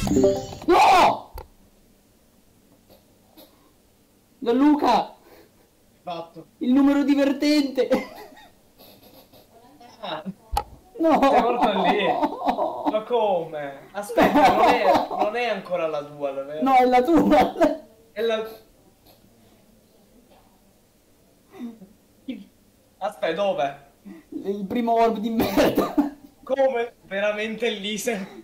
No! Gianluca! Fatto. Il numero divertente! Ah, No! sei morto lì. Ma come? Aspetta, non è ancora la tua, No, davvero? è la tua! È la... Aspetta, dove? Il primo orb di merda! Come? Veramente lì sei...